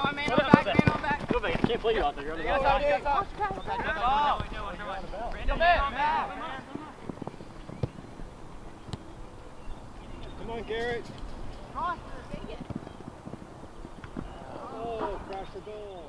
on, man on back, man on back. Go back. I can't play you out there. You're on the ball. Come on, Garrett. Cross. Oh, crash the goal.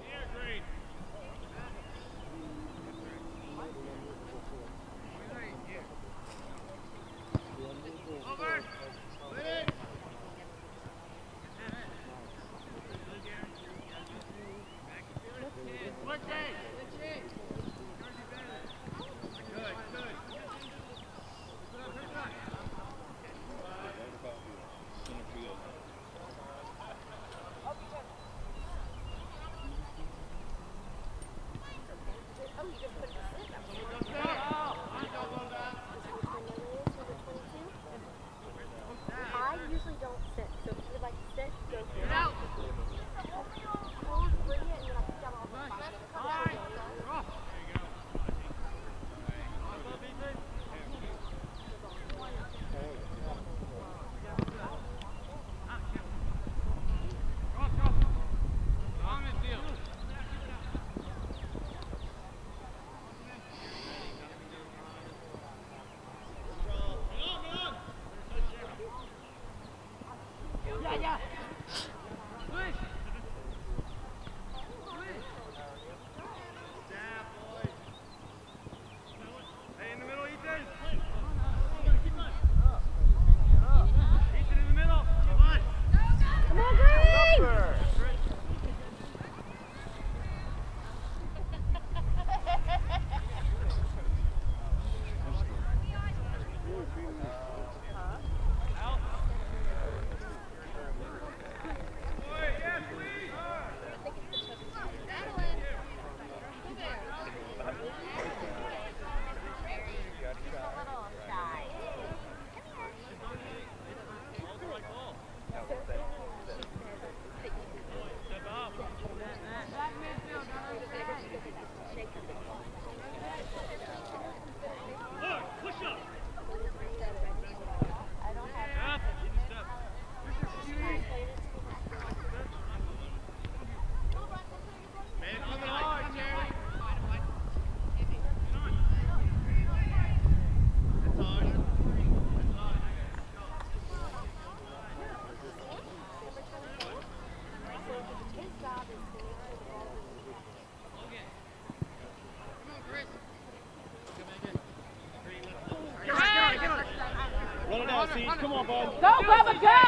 Come on, bud. Go, Bubba, go!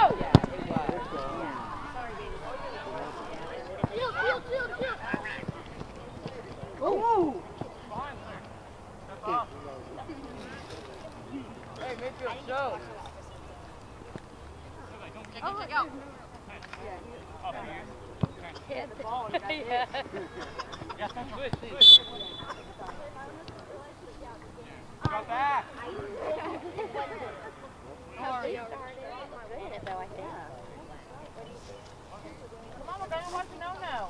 Ooh. Hey, midfield, show. Oh, check out. Hit the ball. Yeah. Go back. Come on, Rebecca wants to know now.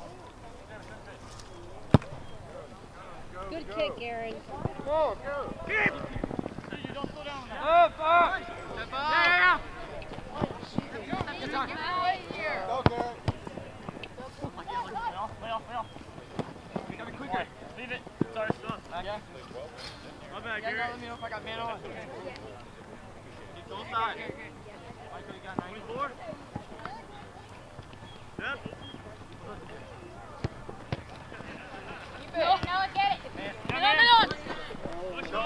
Good kick, Aaron. Go. Keep! Don't slow down now. Up. Step up. Yeah. Go, Garrett. Lay off. You gotta be quicker. Leave it. Sorry, stop. Yeah. My bad, Garrett. Let me know if I got man on. It's all side. Michael, you got 94? Yep. Keep it. No, get it. No. Push Good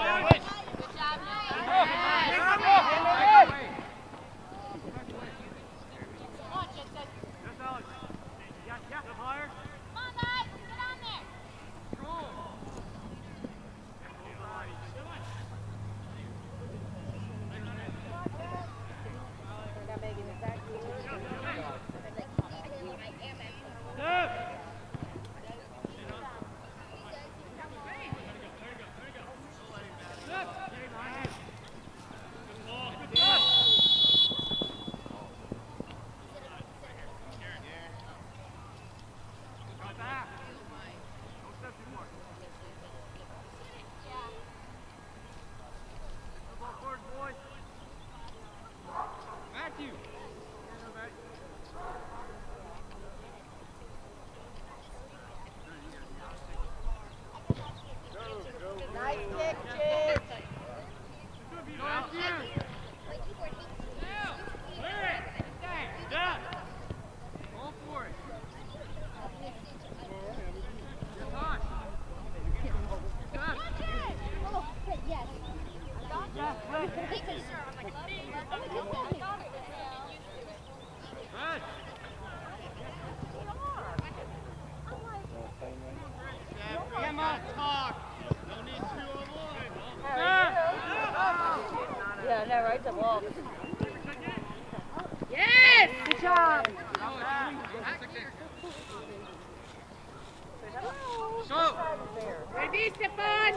on. job, on!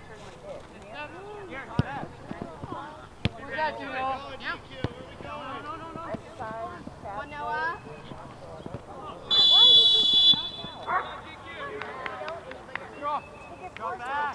Where's that, Judo? Yep. Come on, Noah. Go back.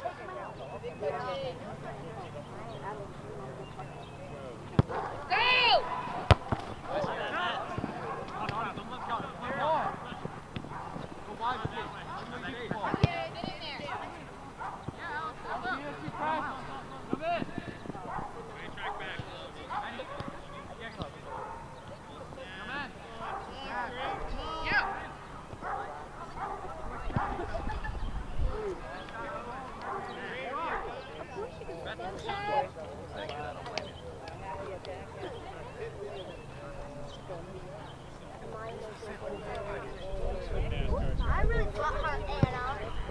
I really got my Anna.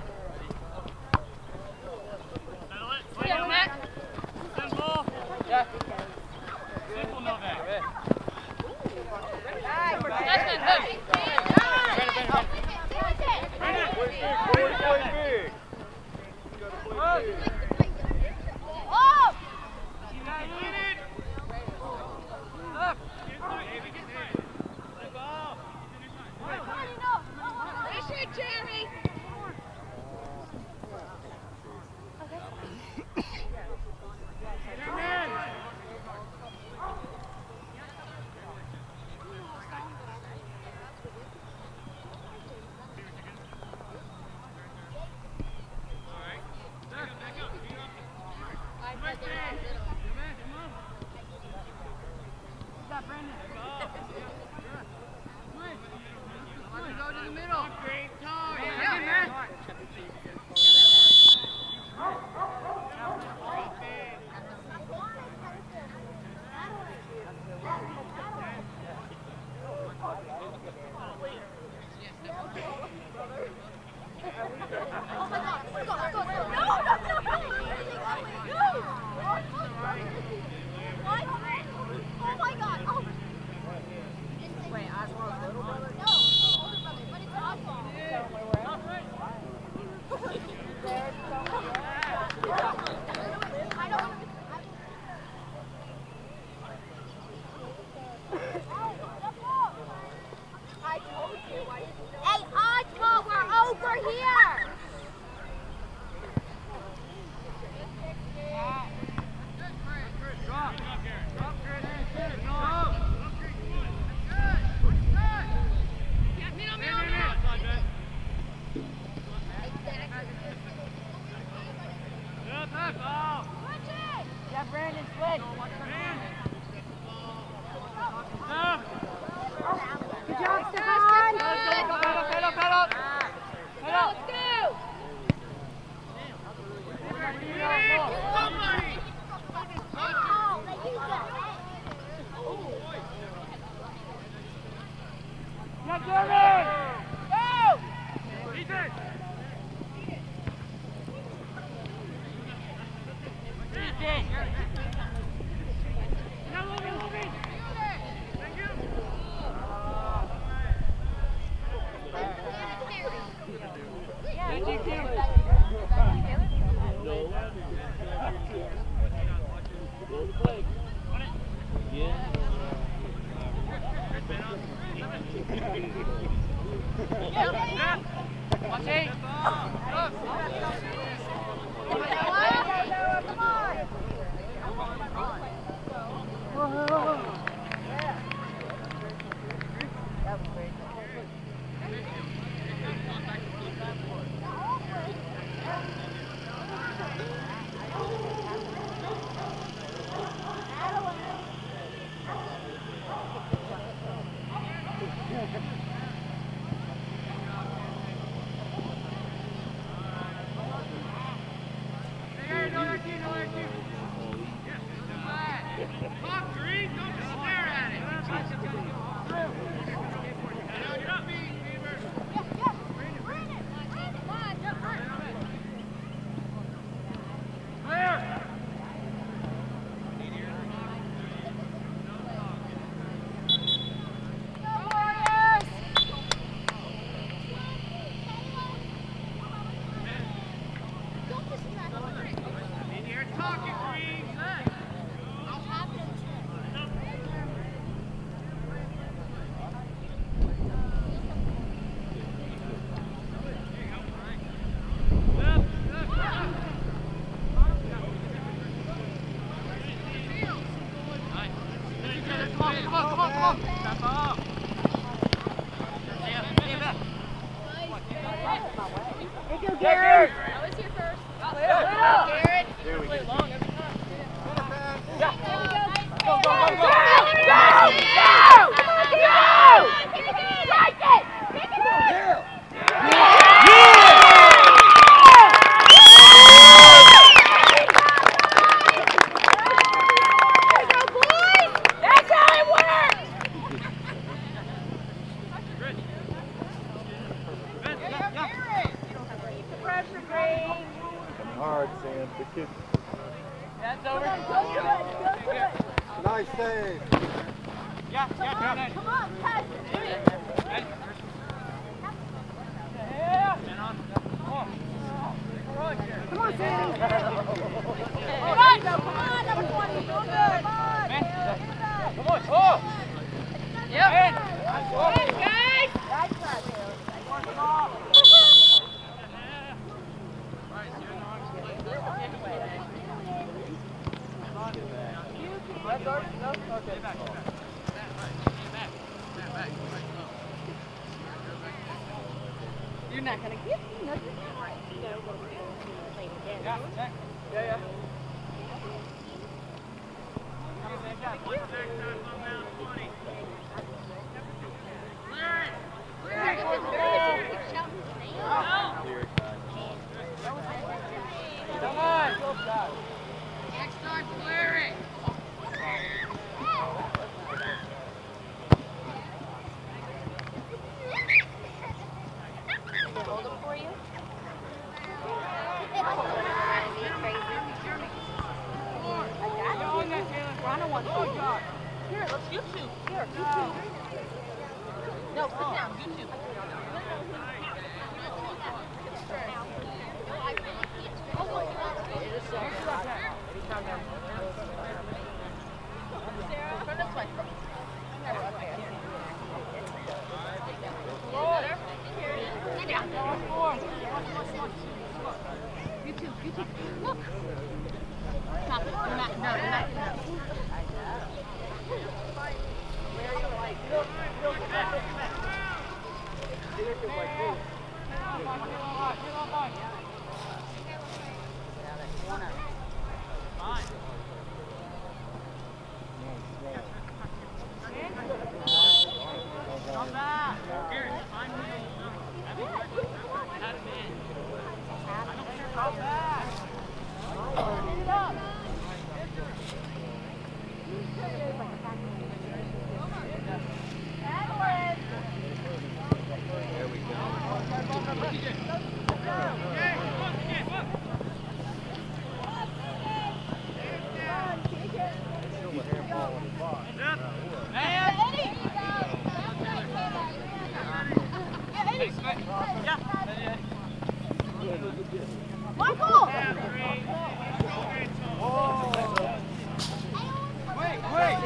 Yeah, Matt. Yeah. Simple, Novak. Jeremy! hard, Sam. The kid. That's over. Nice save. Yeah, Come on, pass it. Come on, Sam. Come on, number 20. Doing good. Come on. Come on. Oh! Yep. Good, guys. That's not Taylor. That's ours? No? Okay. You're not going to give me nothing. Yeah, check. Yeah. Come on. Next time, clear it. Hold them for you. We're on a one. Here, let's YouTube. Here, YouTube. No, sit down. YouTube. Sarah, turn this way. Sit down. YouTube. Look. Stop it. No. Michael! Wait!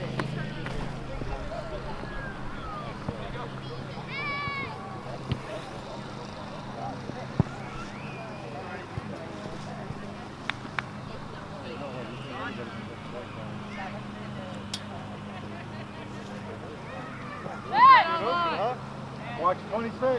Watch 26.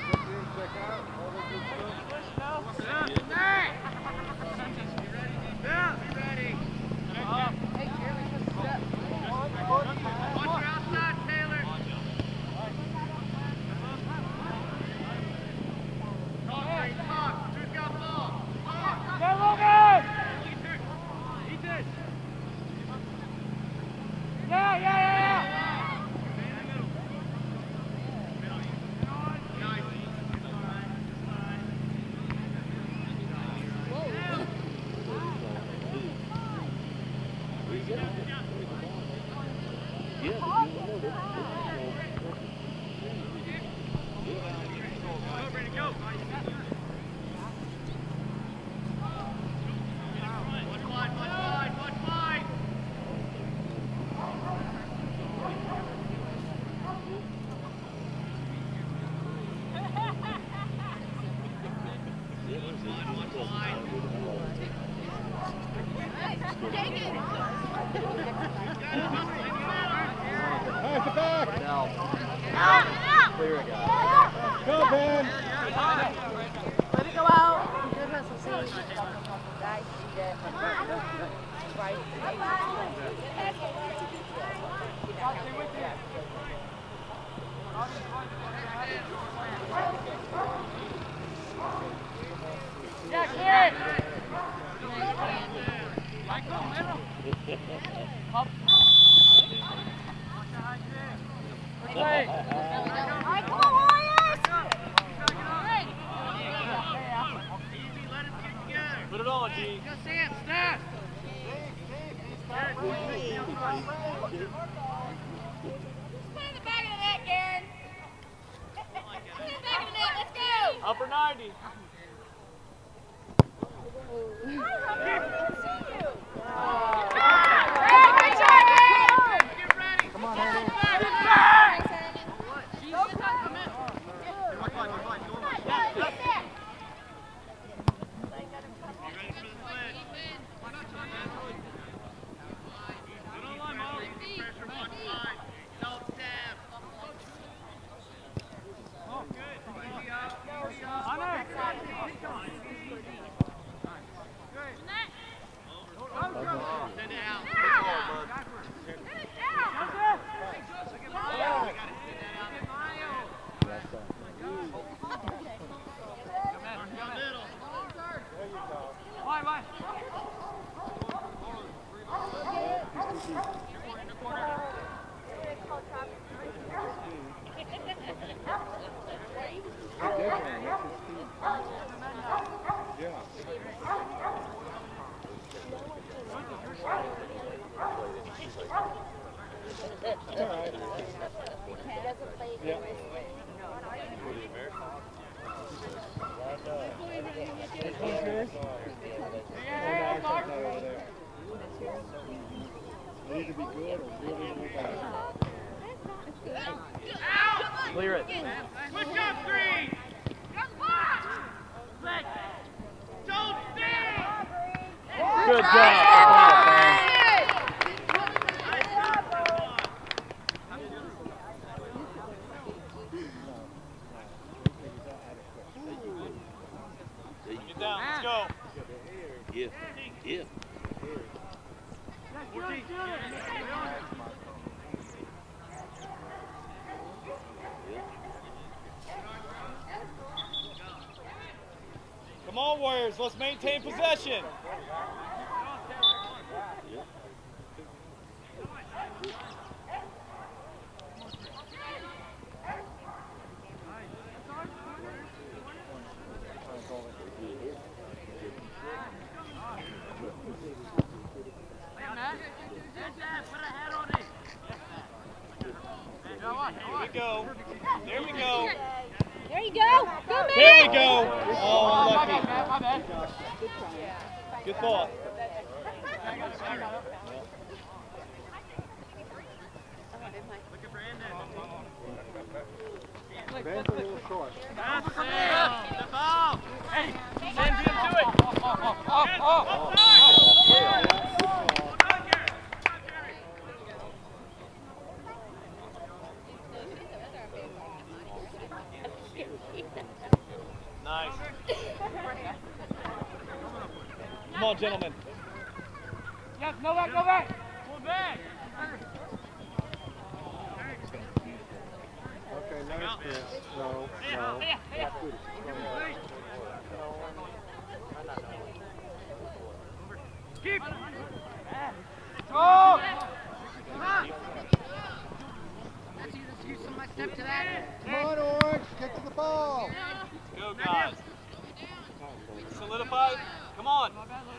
Pass it back. Clear it, guys. Go, Ben. Let it go out. Good hustle, see. Guys, right. Yeah, clear it. Up. Play. All right, come on, Warriors! Go Sam, snap! Put it in the back of the net, Garen. Put it in the back of the net. Let's go. Upper 90. Hi, Robert. Good to see you. Get ready! Come on, Eddie. Clear it. Switch up, Green! Don't stay! Good job. Get down. Let's go. Yeah. Yeah. Come on, Warriors. Let's maintain possession. Here we go. There we go. There you go. Go, man. There we go. Oh, lucky. My bad. Good thought. Ben's a little short. That's the ball. Hey, send him to it. Nice. Come on, gentlemen. Yes, go back, go back! Pull back! Okay, nice, Chris. No, no. That's good. Keep! Go! Let's use some of my step to that. Come on, Orange. Get to the ball. Go, guys. Solidify. Come on.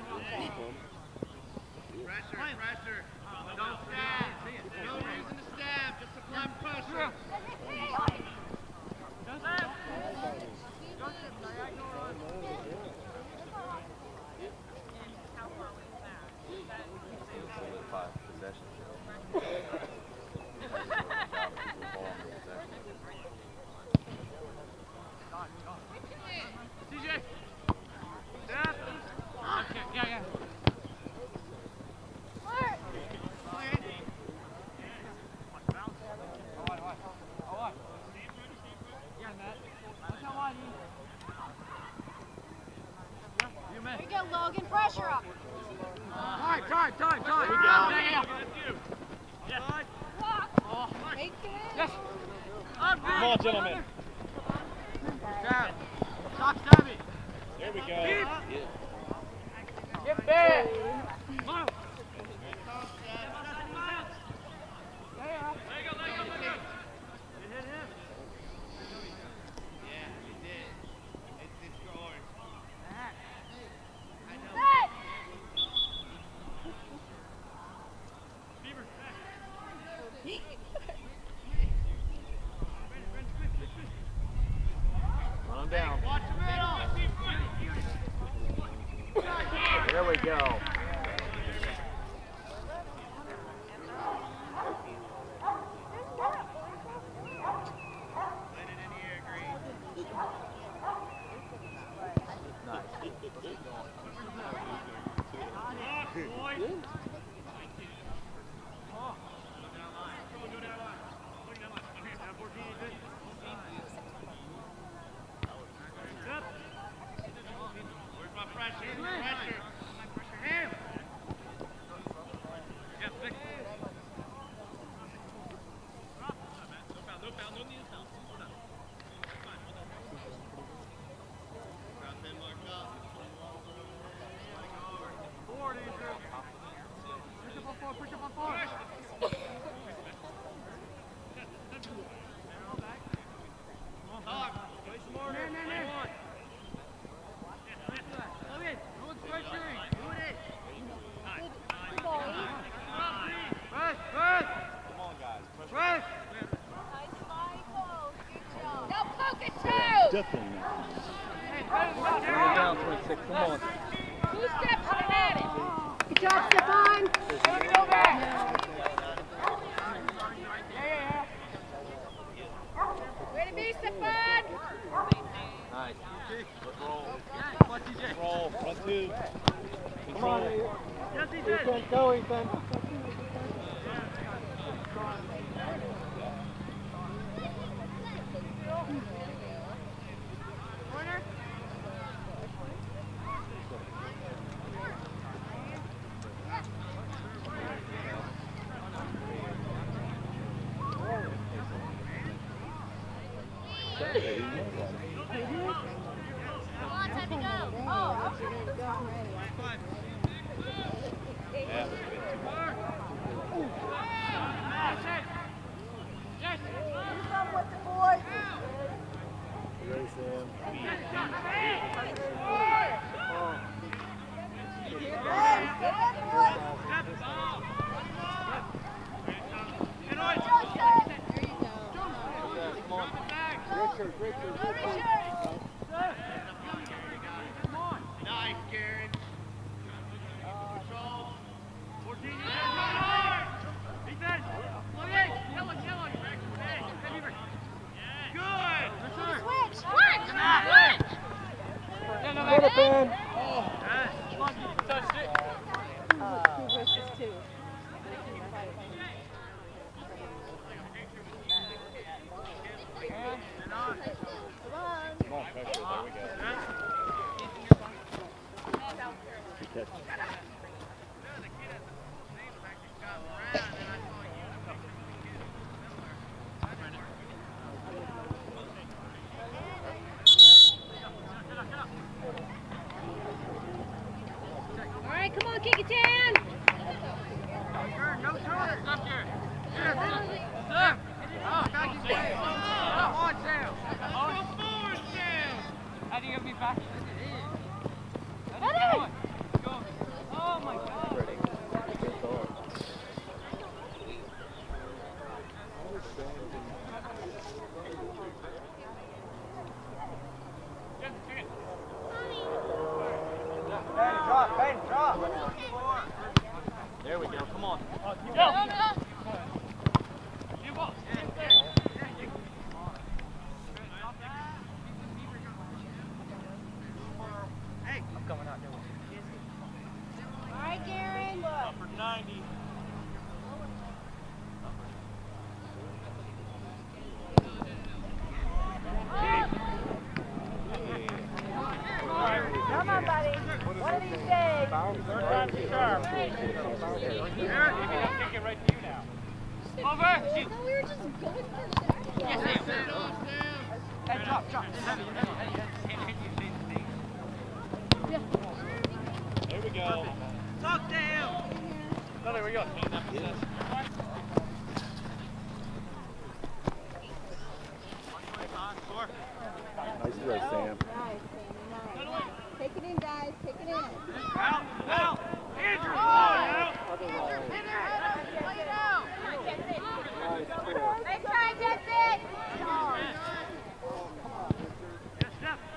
Pressure. Don't stab. No reason to stab. Just apply pressure. Solidify possession. CJ. Step. Okay, yeah. There you go, Logan. Pressure up. Time. Here we go. Yeah. Yes. Make it. Yes. Come on, gentlemen. Stop stabbing. There we go. Yeah. Get back. Move. One down. Watch the middle. There we go. Definitely not. We're down 26. Come on. 2 steps and at it. Good job, Stefan. Way to be, Stefan. Nice. Let's roll. Roll. 1-2. Come on, Ethan. Go, Ethan. Nice, Karen. Control. 14. Defense. Good. Switch. Get it, Ben. Touched it. 2 versus 2. Come on, pressure. There we go. Good catch. All right, come on, Kecoughtan. No turn. Stop here. Stop. Come on, Sam. Go forward, Sam. How do you get me back? Go. Oh my God. Ready. Good thought. Ben, drop. There we go. Come on. Go. I'm coming out there. All right, Garen. Number 90. Come on, buddy. One of these days. Third time's the charm. Kick it right to you now. Over. Shoot. No, we were just going for that. Yes, Sam. Hey, drop. It's heavy. There we go. Tuck down. No, there we go. Nice throw, Sam. Nice, Sammy, nice. Take it in, guys. Take it in. Out. Andrew. Hey, try, Jesse. Yes, step.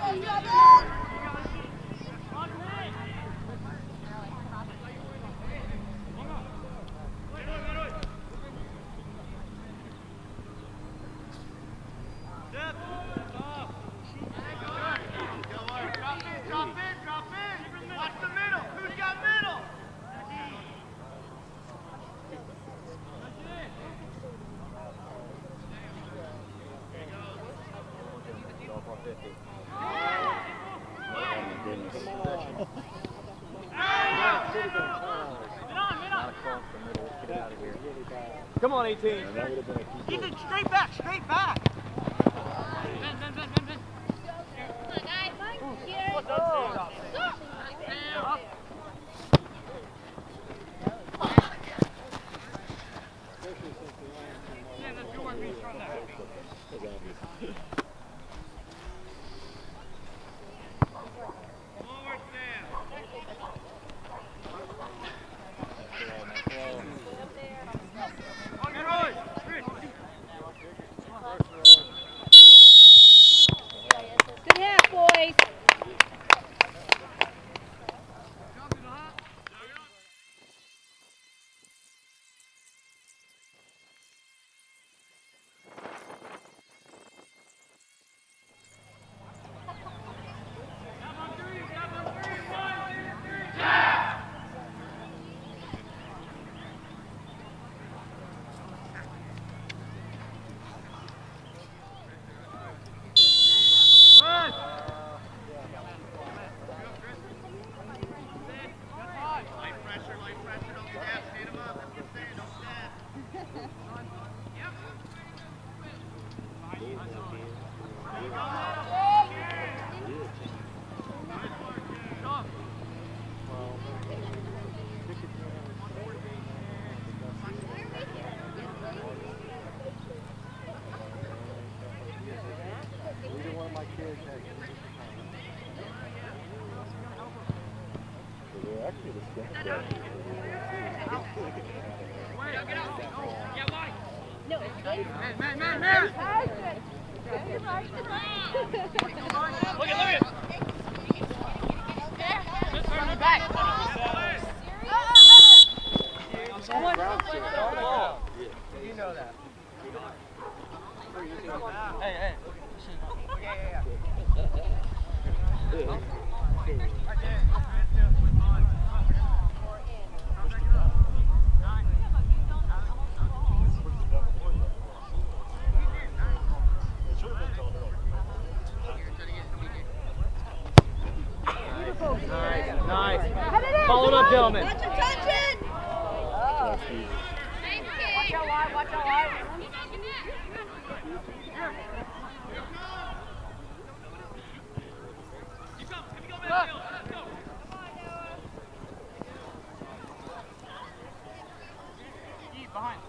Come on, 18. Ethan, straight back, straight back. Good half, boys. You know that. Hey. Nice. Follow it up, gentlemen. Watch him touch it. Watch out wide, watch out wide. Behind.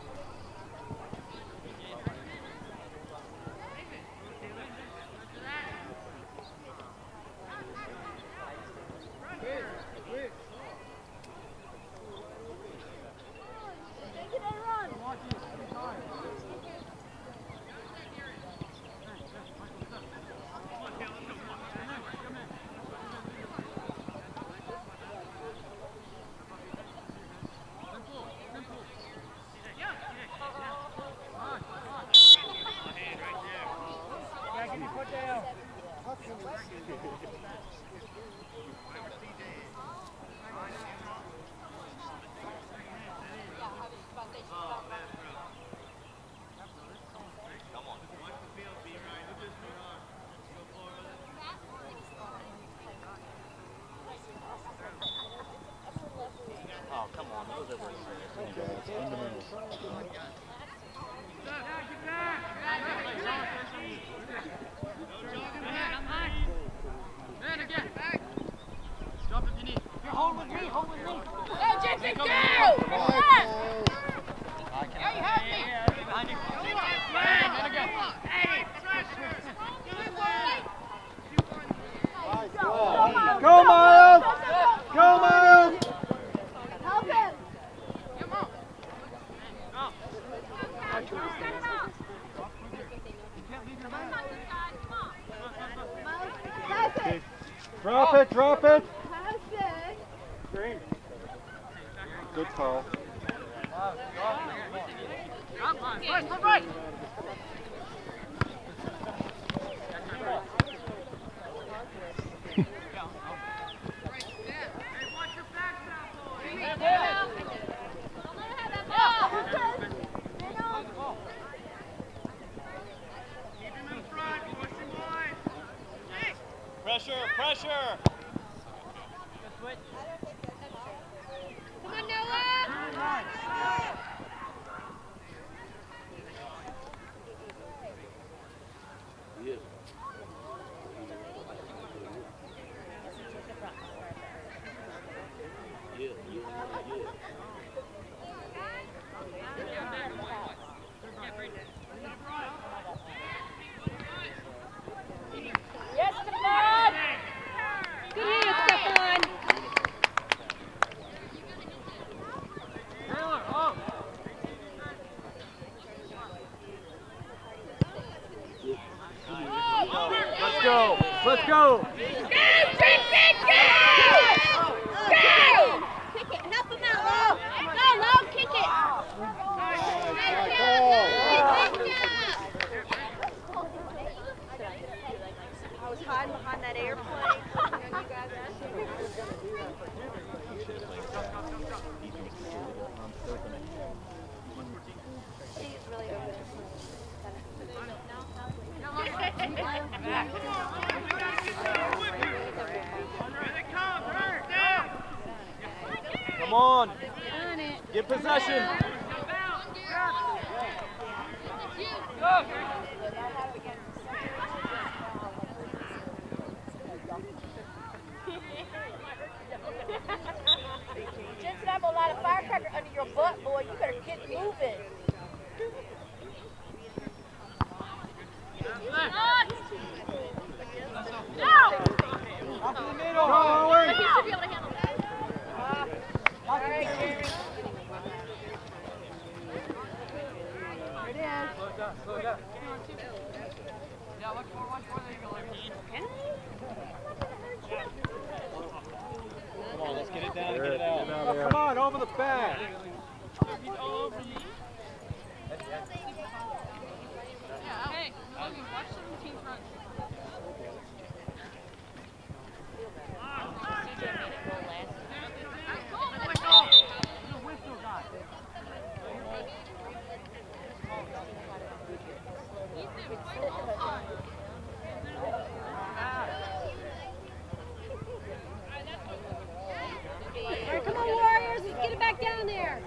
Oh, come on. Those are Man, again. Drop if you need. Here, hold with me. Hey, JP, go! Yeah, you have me. Behind you. Man, again. Hey, pressure. Good boy. Go, Miles! Go, Miles! Help him. Come on. Guys, Drop it, drop it. Pass it. Green. Good call. Right. Pressure, pressure! Come on, Noah. Yeah. Yes, Stefan! Good hit, Stefan. Let's go! Let's go! Go, Jason, go! Go! Kick it. Help him out, Lo. Go, Lo, kick it. I was hiding behind that airplane. She's really over Come on! On it. Get possession! Jensen, I have a lot of firecracker under your butt, boy. You better get moving. Up in the middle! He should be able to handle that. All right, Jerry. There it is. Slow it down. Come on, let's get it down and get it out. Oh, come on, over the back. Hey, Logan, watch 17 front. All right, come on, Warriors. Let's get it back down there.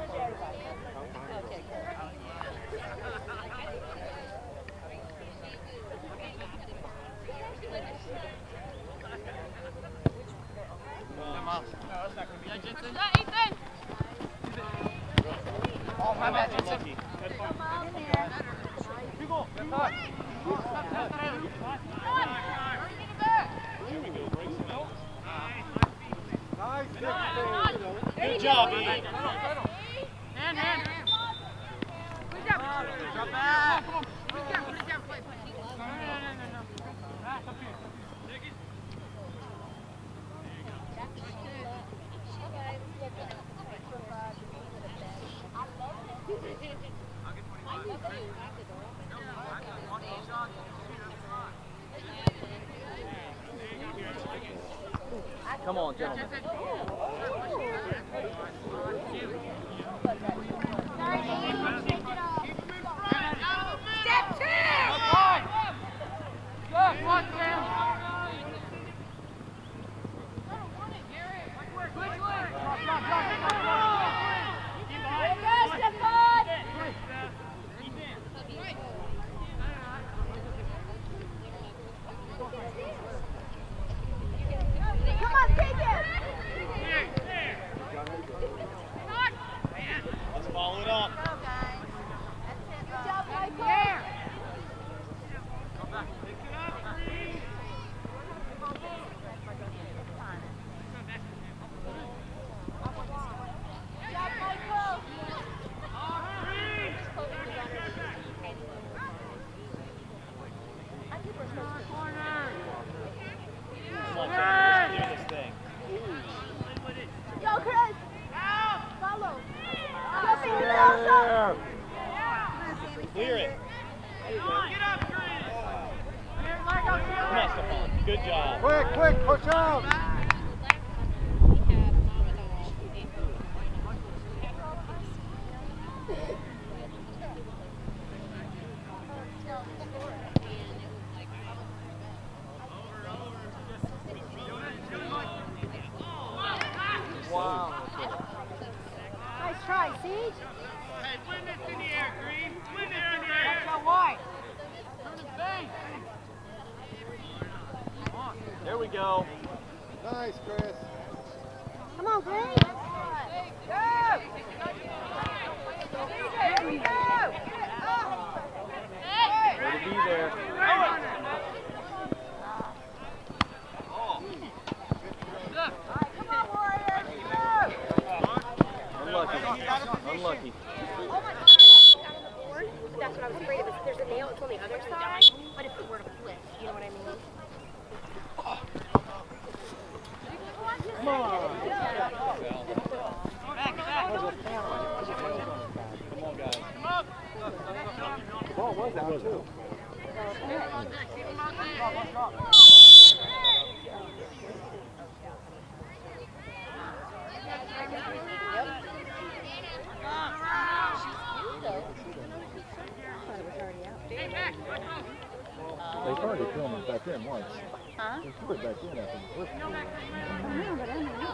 Nice, Good job, Ian. Hand. Good job. Drop back. Good job. Play. No. Up here. Come on, gentlemen. Step two. Come on, take it. Good job. Quick, quick, push out. Wow. Nice try, Siege. Hey, win this in the air, Green. Win this in the air. Go wide. Turn his face. There we go. Nice, Chris. Come on, Green. Way to be there. Unlucky. Unlucky. Oh my God. Out on the board. That's what I was afraid of. There's a nail. It's on the other side. But if it were to flip, you know what I mean? Come on. Back. Come on, guys. The ball was out, too. They started filming back in once. Huh? They threw it back in after the first one. I know, but I don't know.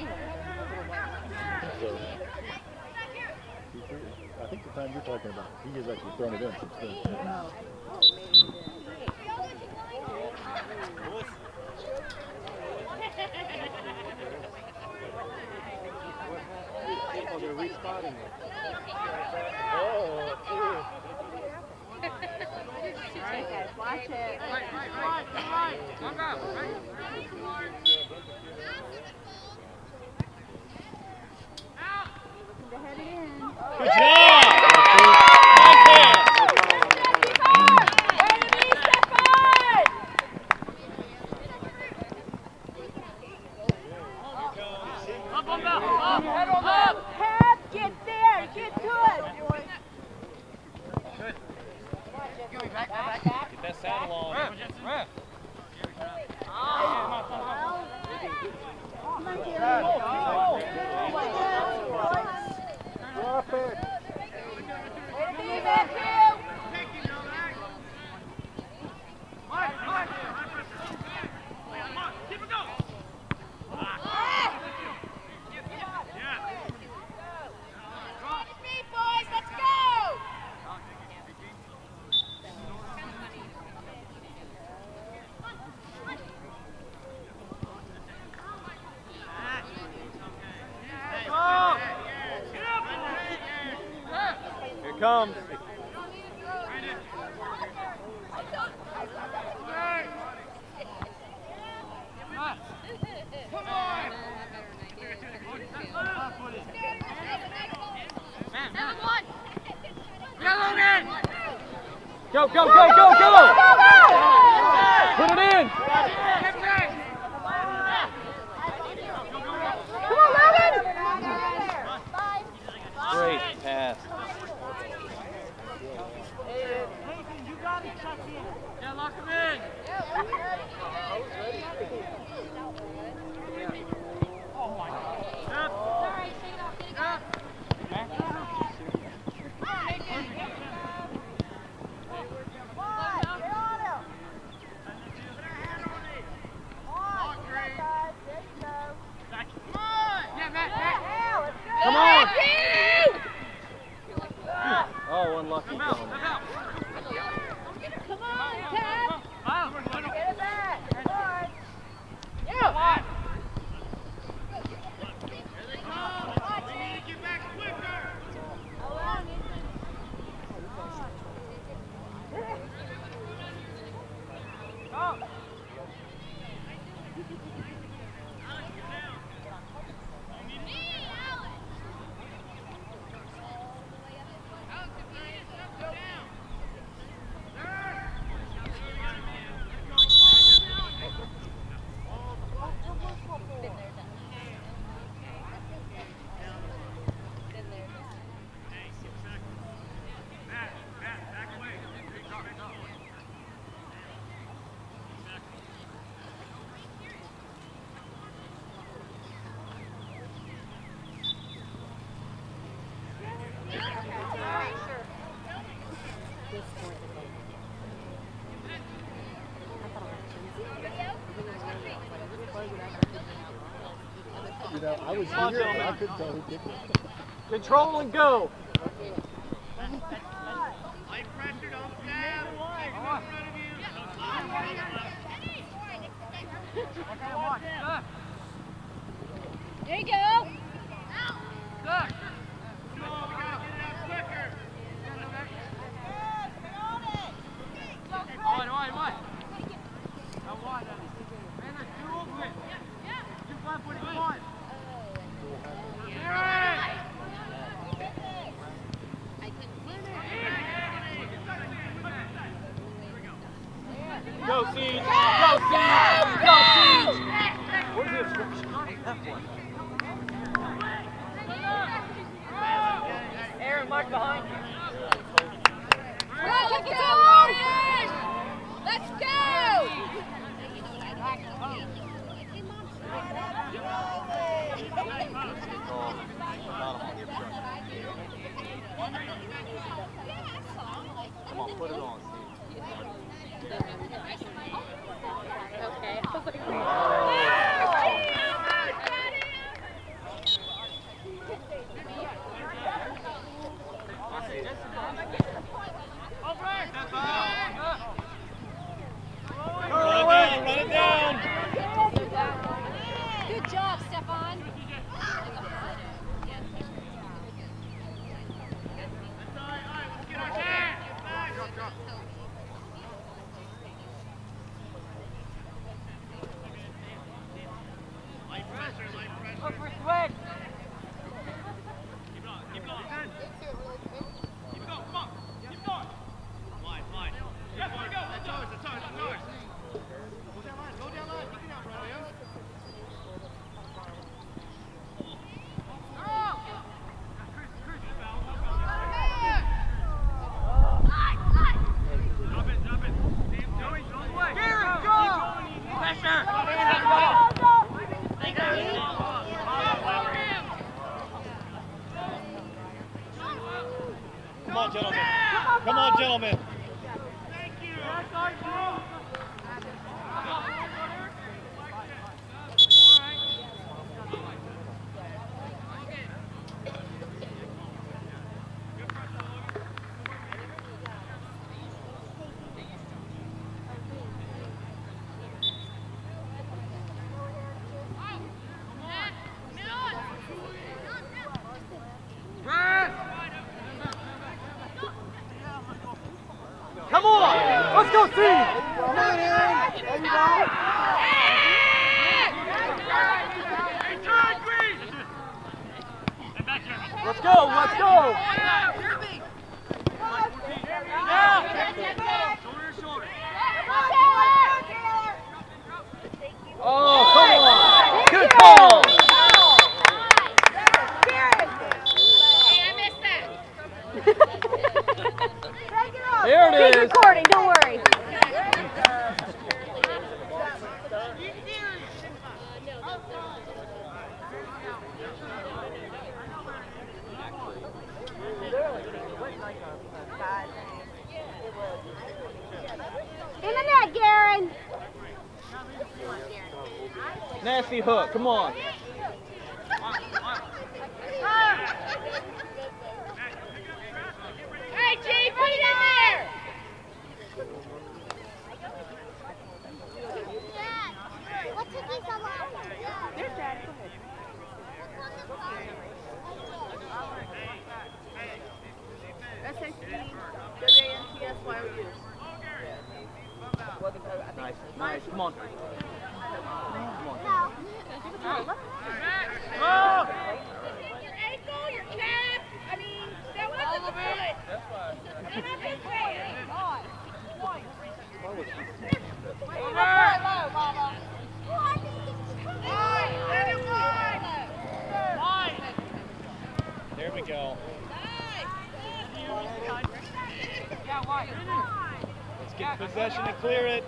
I think the time you're talking about, he has actually thrown it in since then. Oh, they're respotting it. Oh, Watch it. Right. Look up. Right. Looking to head it in. Good job! Tabb, get there. Get to it. Back. Get that saddle on. Come on, Jerry. drop it. Here it comes. Go, go, go, go, go! Put it in! Come on, Logan! Great pass. You got it, Chucky. Yeah, lock him in. Oh my God. Come on! Oh, unlucky. Come on, Tabb! Get it back. You know, I was here and I couldn't tell who kicked it. Control and go. Light pressure, don't stab. Take it in front of you. There you go. Good. We gotta get it out quicker. Go, Siege! Go, Siege! Go, Siege! Where's the obstruction? That one. Aaron, Mike behind you. Let's go! Come on, put it on, Siege. Okay. Run it down! Good job, Stefan. Come on, gentlemen. Come on, gentlemen. Come on! Let's go, Steve! Come on, Aaron! There you go! Let's go! Let's go! Oh, come on! Good call! There it is. He's recording, don't worry. In the net, Garen. Nasty hook, come on. Hey, Chief, put it in there! What took you so long? There's Dad. SAT-WANTSYOU. Nice, nice, come on. Come on. Oh! Your ankle, your calf, I mean, that wasn't the foot. And I'm just saying. There we go. Let's get possession and clear it.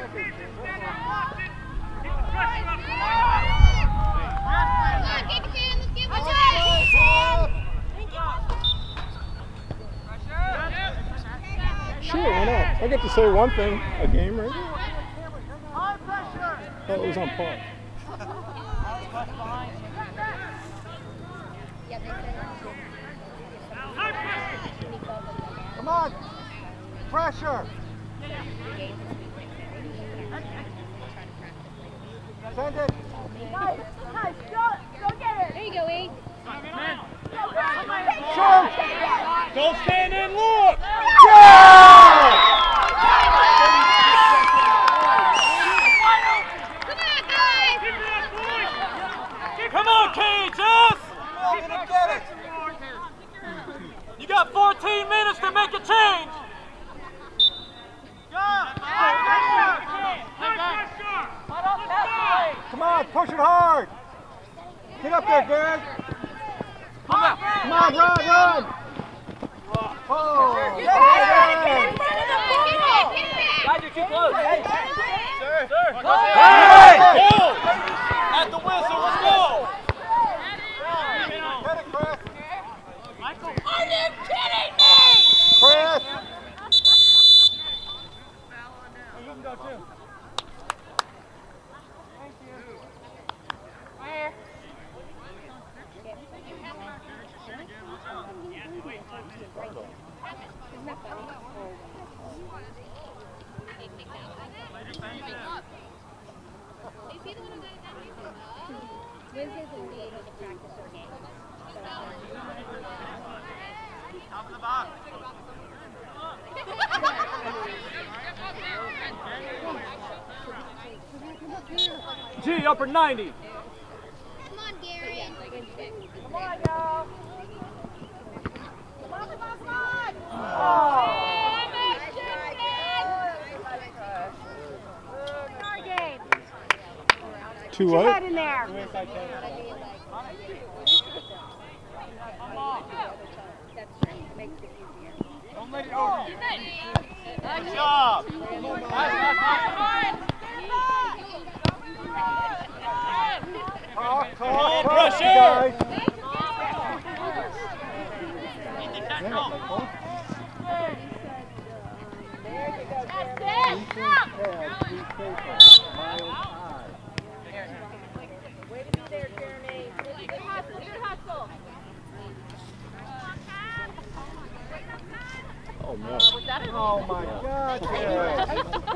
Sure, why not? I get to say one thing a game, right? Thought it was on pause. Come on. Pressure. Send it. Nice, go get it. There you go, E. Shoot. Go stand and look! Come on, Cages! Get it. You got 14 minutes to make a change! Come on, push it hard. Get up there, Greg. Come on, run. Oh, yeah. Guys, you're too close. Sir. Hey! Go! At the whistle, let's go! Get it, Chris. Are you kidding me? Chris. You can go too. Wednesdays will be able to practice our game. Top of the box. G, upper 90. Come on, Gary. Come on, y'all. Come on. Our game. Two Get what? in there. Don't let it over you. Good job. Come on, pressure. Way to be there, Jeremy. Good hustle, good hustle. Oh no. Oh my God, Chris.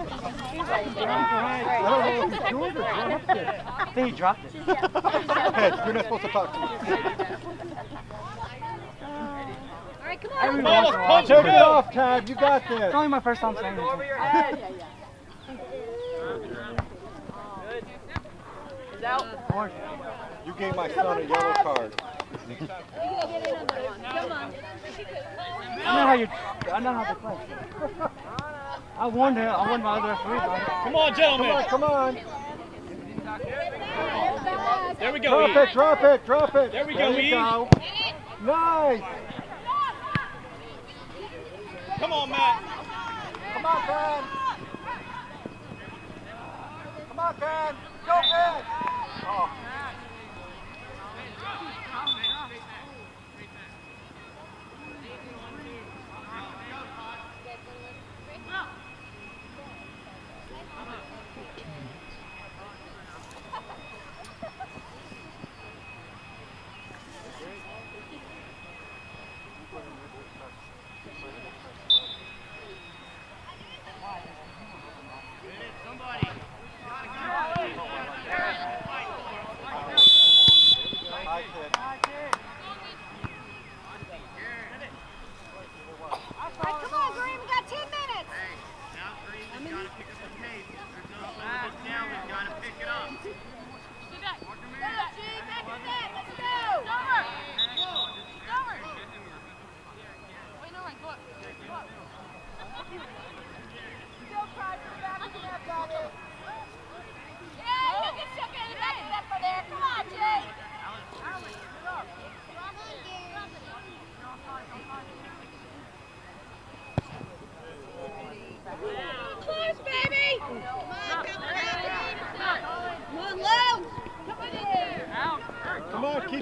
I don't know if he's doing it or dropped it. I think he dropped it. Hey, you're not supposed to talk to me. All right, come Come on. on, let's punch Take it it out. off, Tabb. You got this. It's only my first time saying Over your head. Is out. You gave my son a yellow card. Come on. I know how to play. I warned my other referee. Come on, gentlemen. Come on. There we go. Drop it. There we go, you E. go. Nice. Come on, Matt. Come on, Ben. Come on, Ben. Go, Ben. Oh.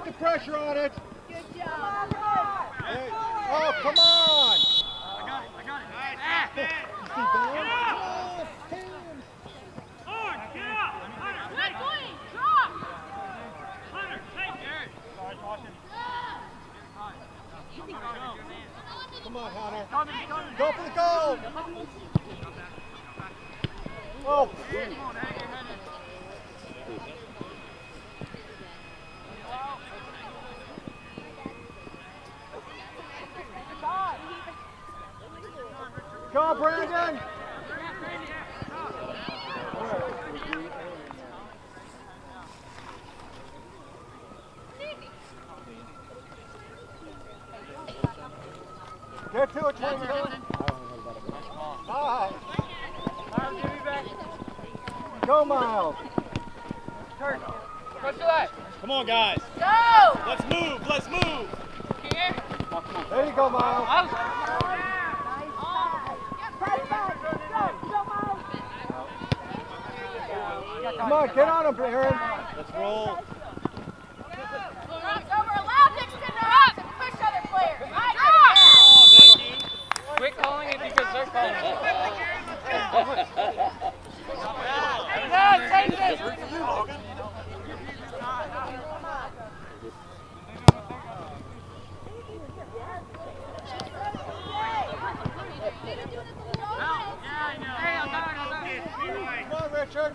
the pressure on it. Good job. Hey. Oh, come on. I got it. You see Bam? Get up! Good boy. Drop. Hunter, take it! Sorry, Washington. Come on, Hunter. Coming. Go for the goal. Oh. Come on, hang your head in. Go, Brandon. Get to it, Taylor. Nice. Miles, give me back. Go, Miles. Kurt, go to that. Come on, guys. Go. Let's move. Here. There you go, Miles. Come on, get on him, Aaron. Let's roll. So we're allowed to extend our arms and push other players. Right? Oh, thank you. Quit calling it because they're calling it. No, take this. Come on, Richard.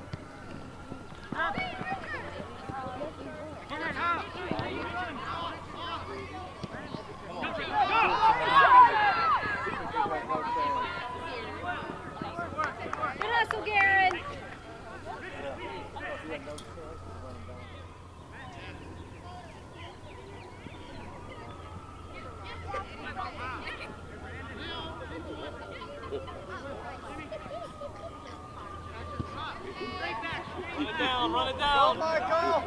Good hustle, Garen. Run it Go, down. Michael.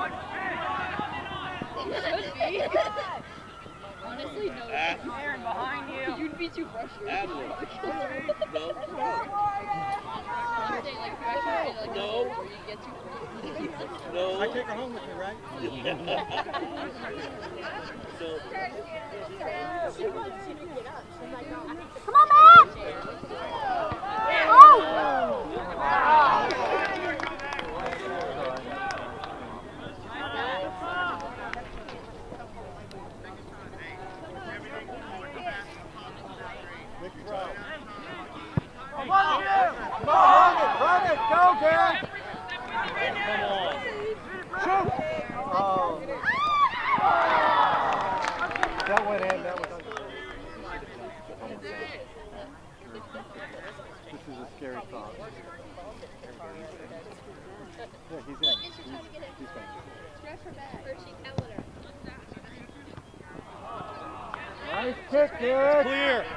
Honestly, no. Aaron, behind you. You'd be too frustrated. Adler. Honestly, like pressure, like No. where you get too No. I take her home with me, right? No. Come on, Matt! Oh! Come on, run it, go, Darren. Come on. Shoot. Oh. That went in, that was This is a scary thought. Yeah, he's in. He's nice kick, kid. Clear.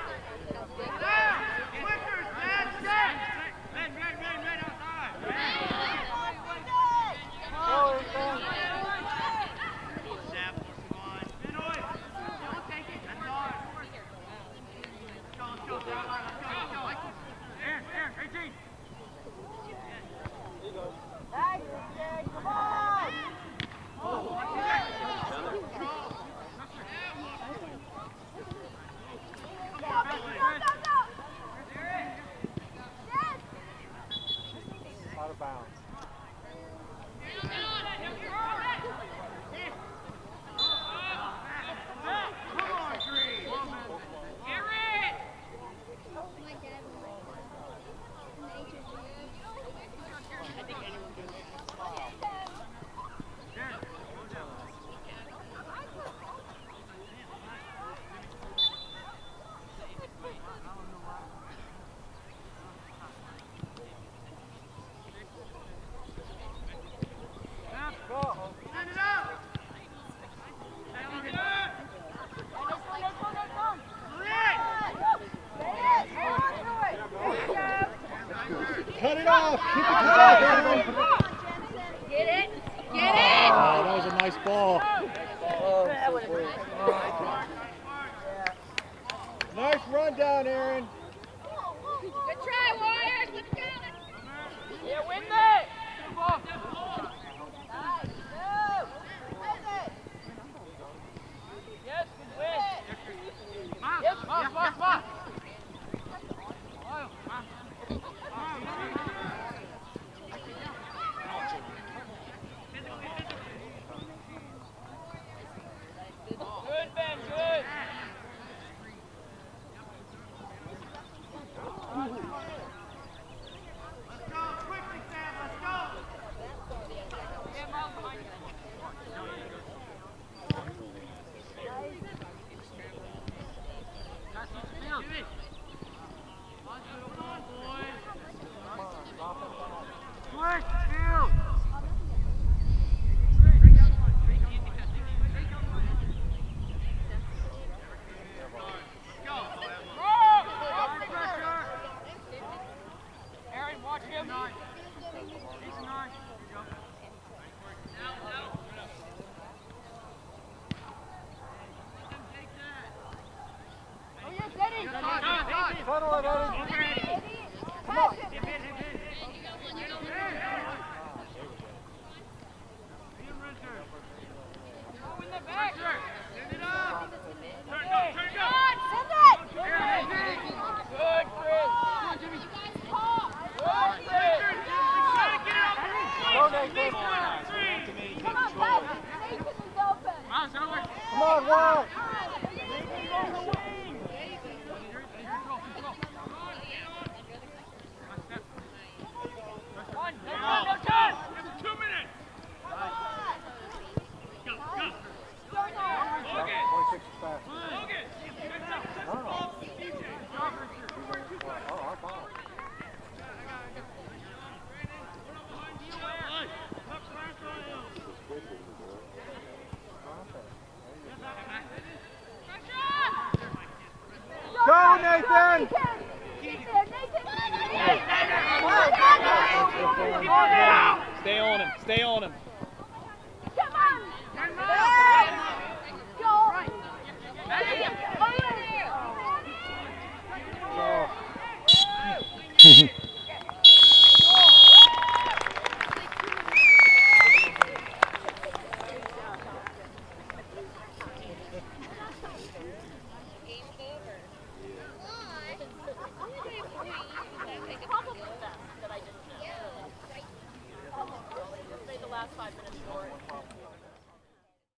Out of bounds. Cut it off. Keep it going. Get it! Get it! Oh, that was a nice ball. Nice run down, Aaron. Good try, Warriors! Let's go! Yeah, win that. Good, Ben, good. Let's go, quickly, Sam, let's go. Yeah, Miles behind you. Aaron, watch him. He's a 9. Oh, yes, Eddie. Settle it, Eddie. Come on. Oh, in the back. Send it up. Send it. Good, Chris. Good, Chris. Go, Nathan. Come on, Tabb. Nathan is open. Come on, Wild. One, no time. 2 minutes. Go, go. Go now. 26 is fast. Logan. Oh. Oh, our ball. Go, Nathan! Stay on him. Stay on him. Come on! Go! Probably best that I didn't know. Say the last 5 minutes for it.